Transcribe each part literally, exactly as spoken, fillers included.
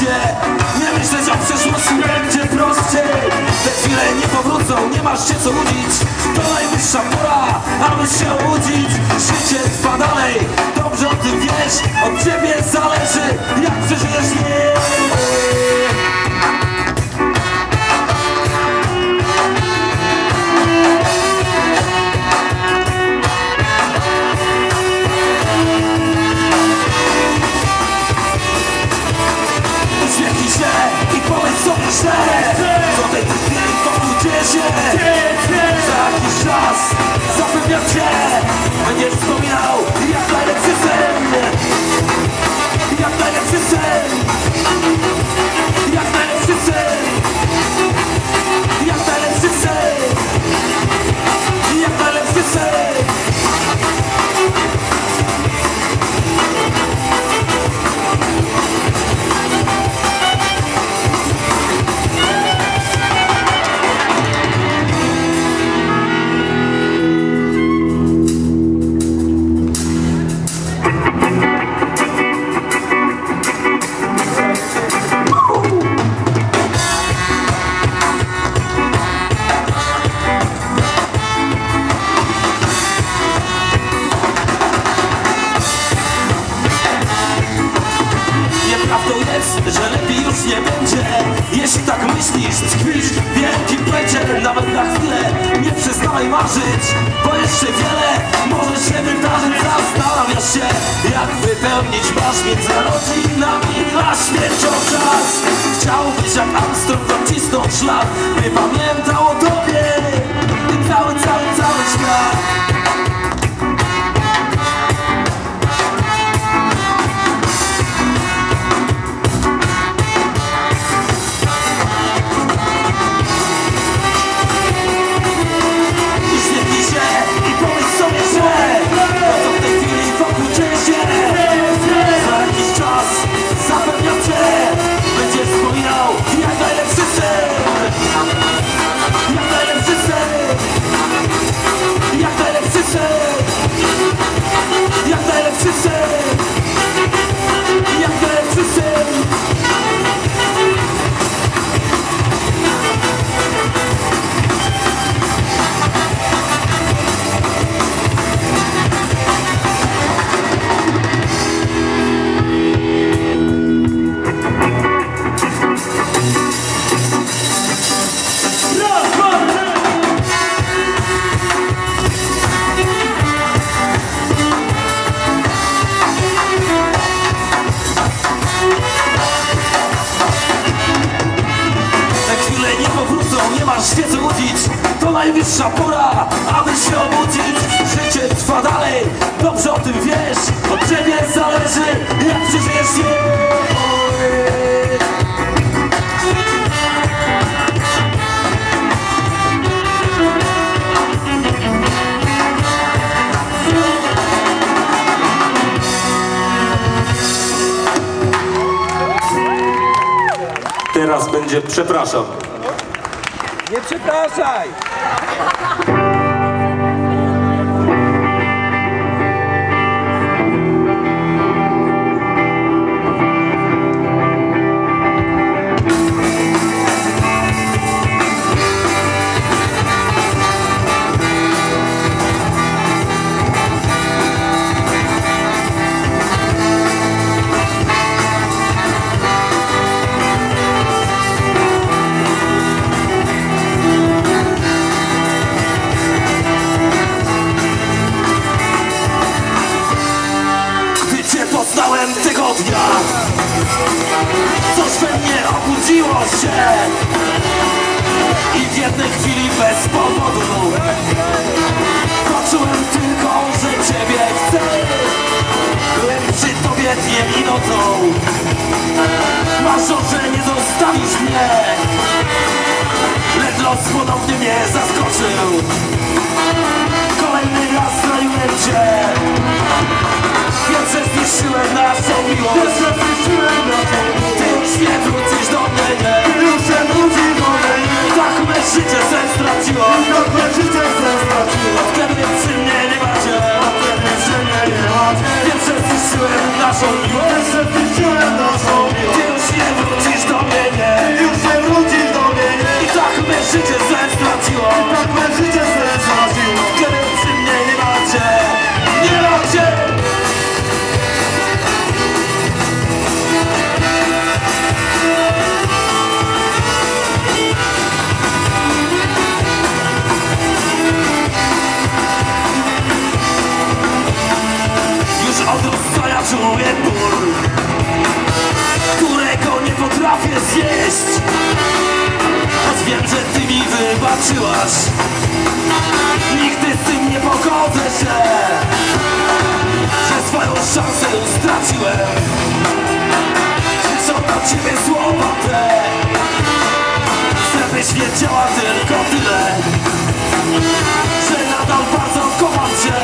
się. Nie myśleć o przeszłości, będzie prościej. Te chwile nie powrócą, nie masz się co łudzić. To najwyższa pora, aby się obudzić. Życie trwa dalej, dobrze o tym wiesz. Od ciebie zależy, jak przeżyjesz je. I powiedz sobie źle, co tej chwili wokół dzieje się. Za jakiś czas zapewniam cię, będziesz wspominał jak najlepszy sen. Jak najlepszy sen. Jak najlepszy sen. Jak najlepszy sen. Jak najlepszy sen. Że lepiej już nie będzie. Jeśli tak myślisz, tkwisz w wielkim plecie. Nawet na chwilę nie przestawaj marzyć, bo jeszcze wiele może się wydarzyć. Zastanawiasz się, jak wypełnić masz między rodzinami a śmiercią czas. Chciałbyś jak Armstrong docisnąć ślad, by pamiętał o tobie i cały, cały, cały świat. Nie masz się co łudzić, to najwyższa pora, aby się obudzić. Życie trwa dalej, dobrze o tym wiesz. Od ciebie zależy, jak przeżyjesz je. Teraz będzie przepraszam. Nie przepraszaj! Poznałem tego dnia, coś we mnie obudziło się i w jednej chwili bez powodu poczułem tylko, że ciebie chcę. Byłem przy tobie dniem i nocą, marząc, że nie zostawisz mnie, lecz los ponownie mnie zaskoczył. Kolejny raz zraniłem cię. Pierwsze zniszczyłem naszą miłość. Ty już nie wrócisz do mnie, nie. Ty już nie wrócisz do mnie, nie. Tak me życie sens straciło. Tak me życie sens straciło. Od kiedy przy mnie nie macie. Od kiedy przy mnie nie macie. Pierwsze zniszczyłem naszą miłość. Pierwsze zniszczyłem naszą miłość. Ty już nie wrócisz. zwieść. Choć wiem, że ty mi wybaczyłaś, nigdy z tym nie pogodzę się, że swoją szansę już straciłem. Krzyczą na ciebie słowa te, chcę byś wiedziała tylko tyle, że nadal bardzo kocham cię.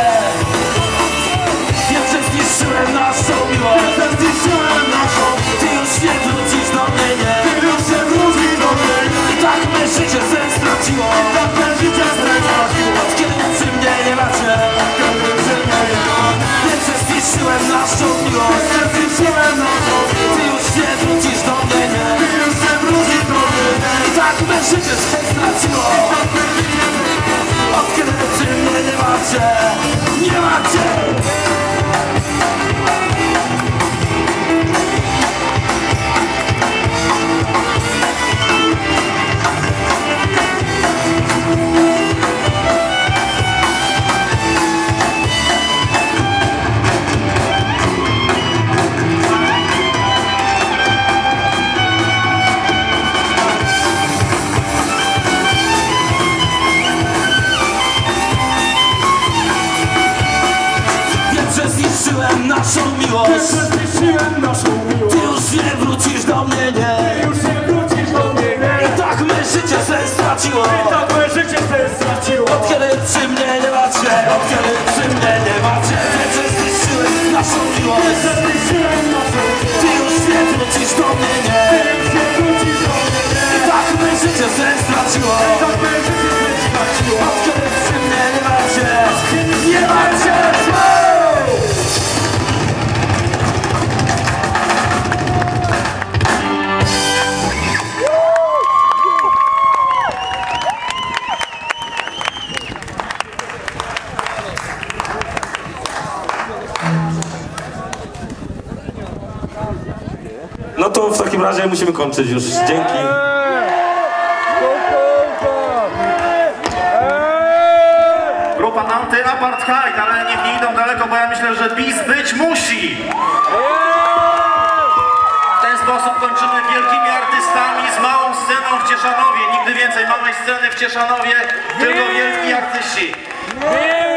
Wiem, że zniszczyłem naszą miłość, że zniszczyłem naszą. Ty już nie wrócisz do mnie, nie. Ty już nie wrócisz do mnie. I tak me życie sens straciło. I tak me życie sens straciło. Od kiedy przy mnie nie macie, kiedy przy mnie nie ma. Wiem, że zniszczyłem naszą miłość, że zniszczyłem naszą miłość. Ty już nie wrócisz do mnie, nie. Ty już nie wrócisz do mnie, nie. I tak me życie sens straciło. Od kiedy przy mnie nie macie, nie macie. Zniszczyłem naszą miłość, Zniszczyłem naszą miłość. ty już nie wrócisz do mnie, nie. Ty już nie wrócisz do mnie, nie. I tak me życie sens straciło. I tak me życie sens straciło. Od kiedy przy mnie nie macie, od kiedy przy mnie nie macie. Wiem, że zniszczyłem naszą miłość, Że zniszczyłem naszą miłość. ty już nie wrócisz do mnie, nie. Ty już nie wrócisz do mnie, nie. I tak me życie sens straciło. I tak me życie sens straciło. Od kiedy przy mnie nie macie, nie macie. No to w takim razie musimy kończyć już. Dzięki. Grupa Anty-Apartheid, ale niech nie idą daleko, bo ja myślę, że bis być musi. W ten sposób kończymy wielkimi artystami z małą sceną w Cieszanowie. Nigdy więcej małej sceny w Cieszanowie, tylko wielki artyści.